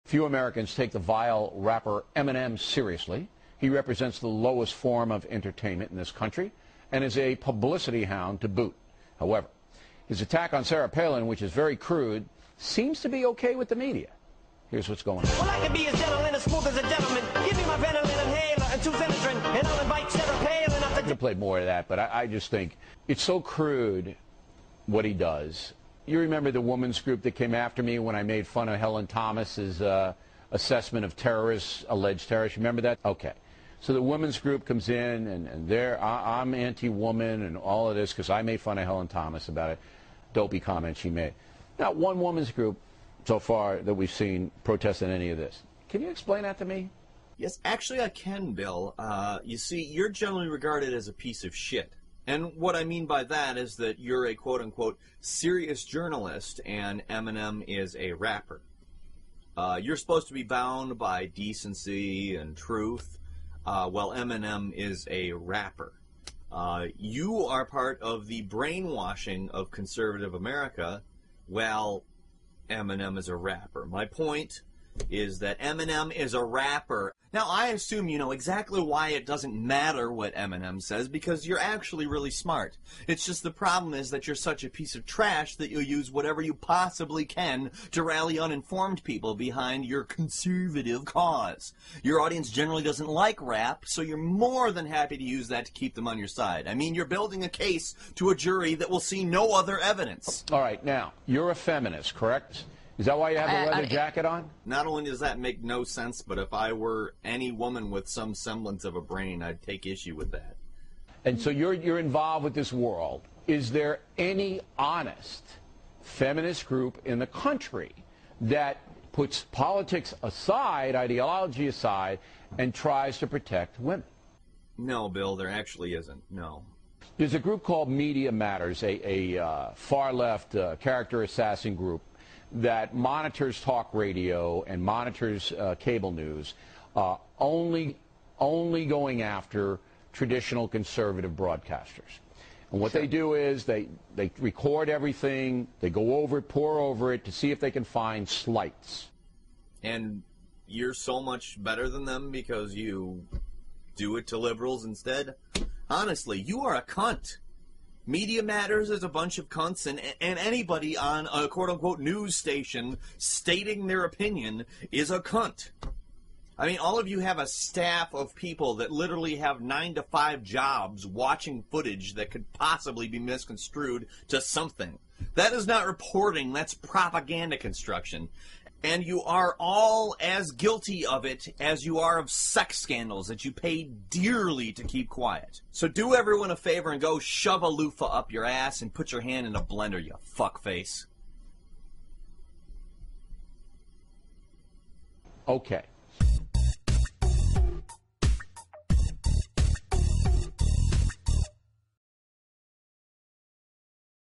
Few Americans take the vile rapper Eminem seriously. He represents the lowest form of entertainment in this country and is a publicity hound to boot. However, his attack on Sarah Palin, which is very crude, seems to be okay with the media. Here's what's going on. Well, I can be as gentle and as smooth as a gentleman. Give me my Ventolin inhaler and 2 Benadryl, and I'll invite Sarah Palin up to... I could play more of that, but I just think it's so crude what he does. You remember the women's group that came after me when I made fun of Helen Thomas's assessment of terrorists, alleged terrorists? Remember that? Okay. So the women's group comes in, and I'm anti-woman and all of this because I made fun of Helen Thomas about a dopey comment she made. Not one women's group so far that we've seen protesting any of this. Can you explain that to me? Yes, actually I can, Bill. You see, you're generally regarded as a piece of shit. And what I mean by that is that you're a quote-unquote serious journalist and Eminem is a rapper. You're supposed to be bound by decency and truth, while Eminem is a rapper. You are part of the brainwashing of conservative America, while Eminem is a rapper. My point is that Eminem is a rapper. Now, I assume you know exactly why it doesn't matter what Eminem says, because you're actually really smart. It's just the problem is that you're such a piece of trash that you'll use whatever you possibly can to rally uninformed people behind your conservative cause. Your audience generally doesn't like rap, so you're more than happy to use that to keep them on your side. I mean, you're building a case to a jury that will see no other evidence. All right, now, you're a feminist, correct? Is that why you have the leather jacket on? Not only does that make no sense, but if I were any woman with some semblance of a brain, I'd take issue with that. And so you're involved with this world. Is there any honest feminist group in the country that puts politics aside, ideology aside, and tries to protect women? No, Bill, there actually isn't. No. There's a group called Media Matters, a far-left character assassin group that monitors talk radio and monitors cable news, only going after traditional conservative broadcasters. And what they do is they record everything, they go over it, pore over it to see if they can find slights. And you're so much better than them because you do it to liberals instead? Honestly, you are a cunt. Media Matters is a bunch of cunts, and anybody on a quote-unquote news station stating their opinion is a cunt. I mean, all of you have a staff of people that literally have 9-to-5 jobs watching footage that could possibly be misconstrued to something. That is not reporting, that's propaganda construction. And you are all as guilty of it as you are of sex scandals that you pay dearly to keep quiet. So do everyone a favor and go shove a loofah up your ass and put your hand in a blender, you fuckface. Okay.